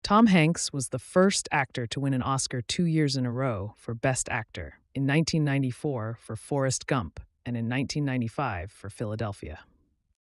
Tom Hanks was the first actor to win an Oscar 2 years in a row for Best Actor, in 1994 for Forrest Gump and in 1995 for Philadelphia.